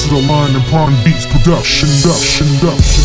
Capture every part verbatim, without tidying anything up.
to the line and Pawn Beats production, production, production.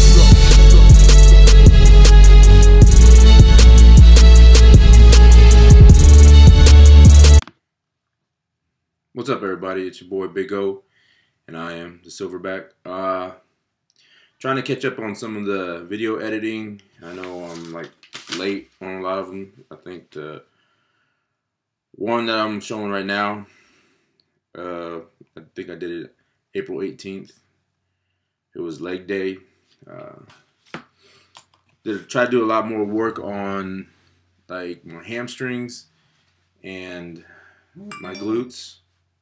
What's up, everybody? It's your boy Big O, and I am the Silverback. Uh, trying to catch up on some of the video editing. I know I'm like late on a lot of them. I think the one that I'm showing right now, uh, I think I did it April eighteenth. It was leg day. Uh, did try to do a lot more work on like my hamstrings and my glutes.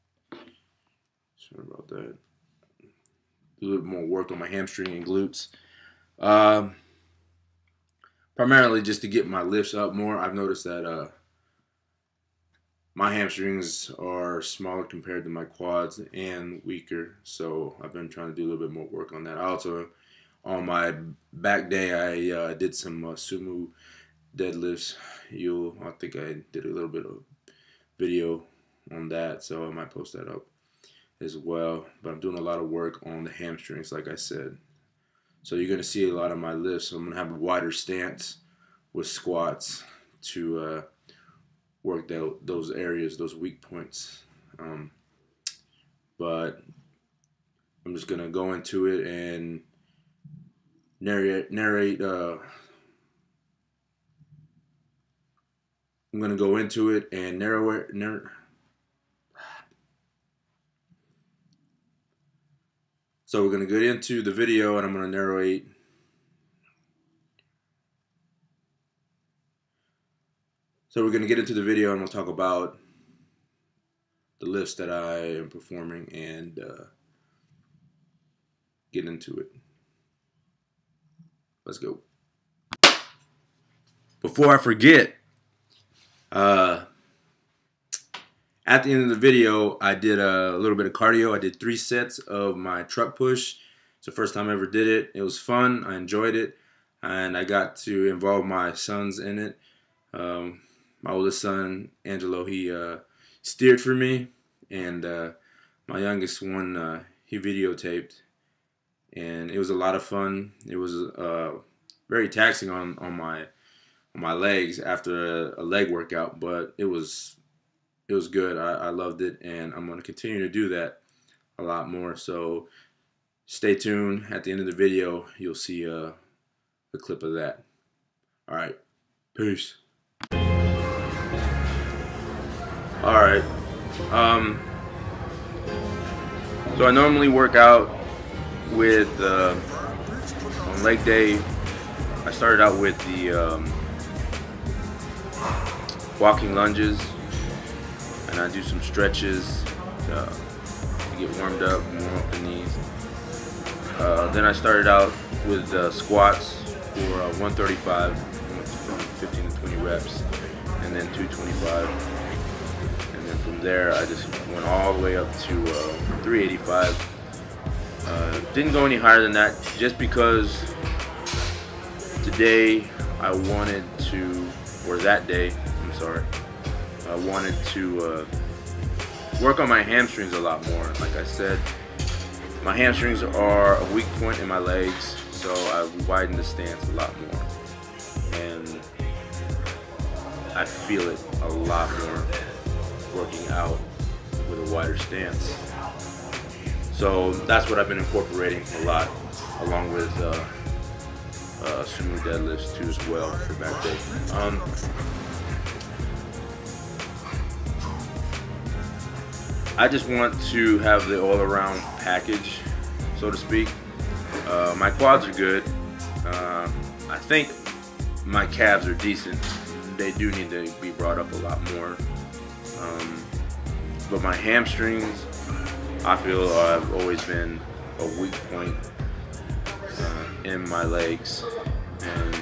Sorry about that. Do a little more work on my hamstring and glutes. Uh, primarily just to get my lifts up more. I've noticed that uh, my hamstrings are smaller compared to my quads and weaker. So I've been trying to do a little bit more work on that. I also, on my back day, I uh, did some uh, sumo deadlifts. You'll, I think I did a little bit of video on that, so I might post that up as well. But I'm doing a lot of work on the hamstrings, like I said. So you're going to see a lot of my lifts. So I'm going to have a wider stance with squats to uh, work out those areas, those weak points. Um, but I'm just going to go into it and narrate. narrate uh, I'm going to go into it and narrow it. Narrow, So we're going to get into the video and I'm going to narrate So we're going to get into the video and we'll talk about the lifts that I am performing and uh, get into it. Let's go. Before I forget, uh, at the end of the video, I did a little bit of cardio. I did three sets of my truck push. It's the first time I ever did it. It was fun. I enjoyed it. And I got to involve my sons in it. Um, my oldest son, Angelo, he uh, steered for me. And uh, my youngest one, uh, he videotaped. And it was a lot of fun. It was uh, very taxing on, on, my, on my legs after a, a leg workout. But it was... It was good. I, I loved it, and I'm going to continue to do that a lot more. So stay tuned. At the end of the video, you'll see uh, a clip of that. All right. Peace. All right. Um, so I normally work out with, uh, on leg day, I started out with the um, walking lunges. And I do some stretches uh, to get warmed up, warm up the knees. Uh, then I started out with uh, squats for uh, one thirty-five, from fifteen to twenty reps, and then two twenty-five. And then from there, I just went all the way up to uh, three eighty-five. Uh, didn't go any higher than that, just because today I wanted to, or that day, I'm sorry. I wanted to uh, work on my hamstrings a lot more. Like I said, my hamstrings are a weak point in my legs, so I widened the stance a lot more. And I feel it a lot more working out with a wider stance. So that's what I've been incorporating a lot, along with uh, uh, sumo deadlifts too as well for back day. Um, I just want to have the all-around package, so to speak. Uh, my quads are good. Uh, I think my calves are decent. They do need to be brought up a lot more. Um, but my hamstrings, I feel have always been a weak point uh, in my legs, and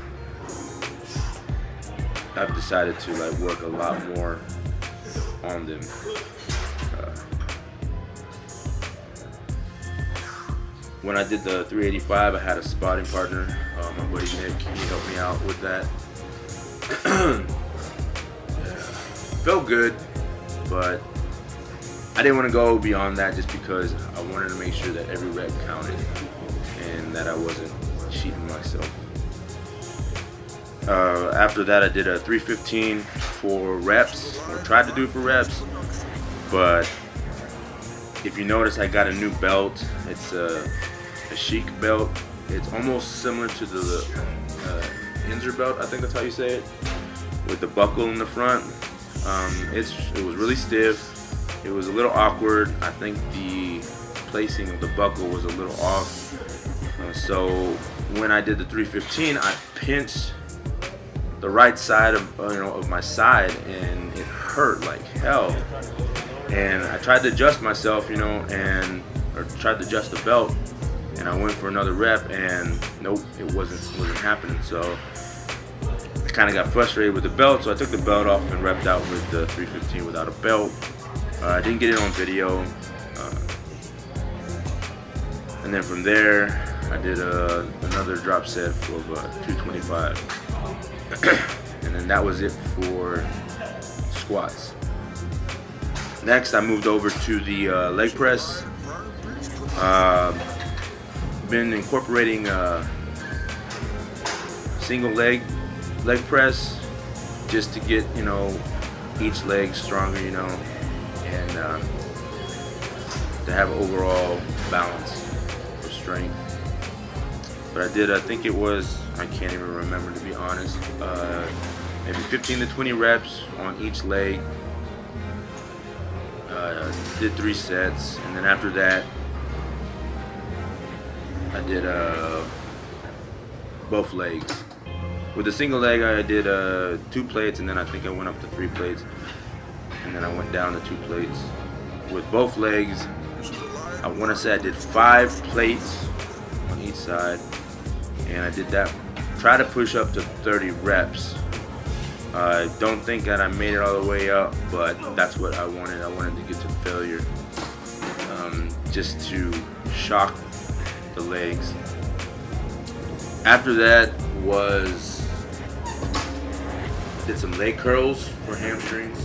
I've decided to like work a lot more on them. When I did the three eighty-five, I had a spotting partner, uh, my buddy Nick. He helped me out with that. Felt good, but I didn't want to go beyond that just because I wanted to make sure that every rep counted and that I wasn't cheating myself. Uh, after that, I did a three fifteen for reps, or tried to do it for reps, but if you notice, I got a new belt. It's a, a chic belt. It's almost similar to the uh, Inzer belt, I think that's how you say it, with the buckle in the front. Um, it's it was really stiff. It was a little awkward. I think the placing of the buckle was a little off. Uh, so when I did the three fifteen, I pinched the right side of uh, you know of my side, and it hurt like hell. And I tried to adjust myself, you know, and or tried to adjust the belt, and I went for another rep, and nope, it wasn't wasn't happening. So I kind of got frustrated with the belt, so I took the belt off and repped out with the three fifteen without a belt. Uh, I didn't get it on video, uh, and then from there I did uh, another drop set of uh, two twenty-five, and then that was it for squats. Next, I moved over to the uh, leg press. Uh, been incorporating uh, single leg leg press just to get, you know, each leg stronger, you know, and uh, to have overall balance for strength. But I did, I think it was, I can't even remember to be honest, uh, maybe fifteen to twenty reps on each leg. Uh, did three sets, and then after that I did uh, both legs. With the single leg I did uh, two plates, and then I think I went up to three plates, and then I went down to two plates. With both legs, I want to say I did five plates on each side, and I did that, try to push up to thirty reps. I uh, don't think that I made it all the way up, but that's what I wanted. I wanted to get to failure, um, just to shock the legs. After that was, did some leg curls for hamstrings.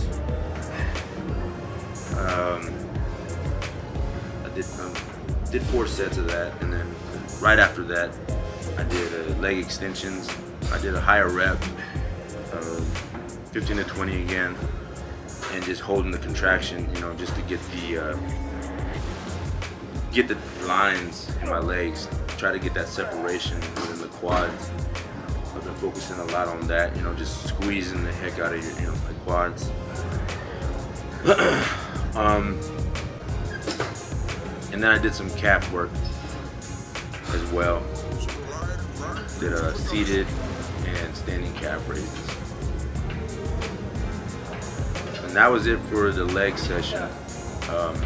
Um, I did um, did four sets of that, and then right after that, I did uh, leg extensions. I did a higher rep. Uh, fifteen to twenty again, and just holding the contraction, you know, just to get the uh, get the lines in my legs, try to get that separation within the quads. I've been focusing a lot on that, you know, just squeezing the heck out of your, you know, my quads. um, and then I did some calf work as well. Did a seated and standing calf raises. And that was it for the leg session. Um,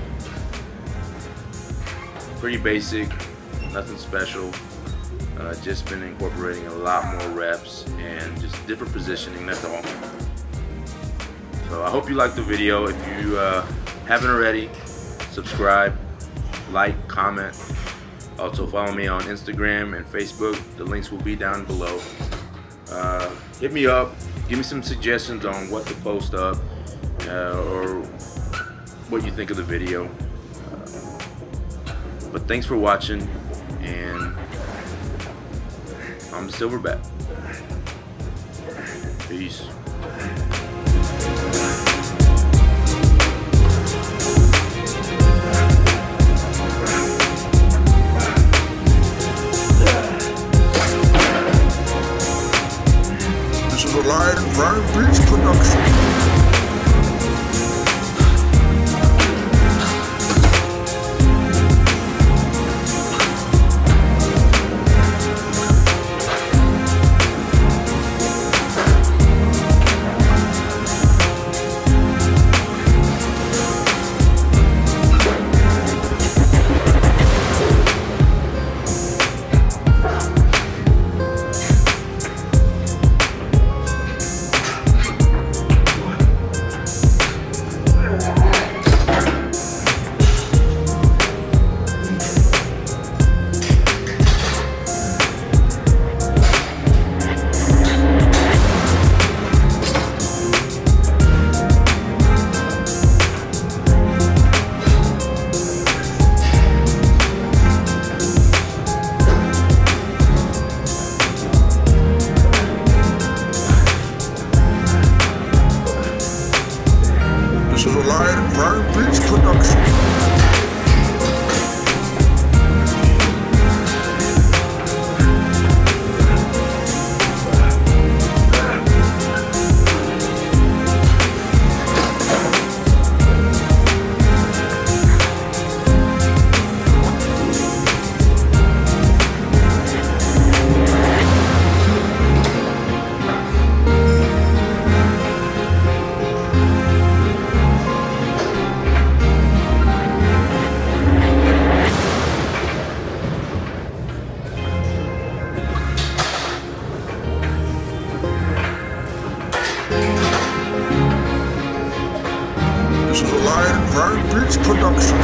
pretty basic, nothing special. Uh, just been incorporating a lot more reps and just different positioning, that's all. So I hope you liked the video. If you uh, haven't already, subscribe, like, comment. Also follow me on Instagram and Facebook. The links will be down below. Uh, hit me up, give me some suggestions on what to post up, uh, or what you think of the video. Uh, but thanks for watching, and I'm Silverback. Peace. This is a Lion and Brian Beach production. This is a Lion and Crown Beats production.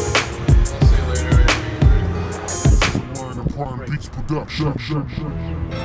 Beats production.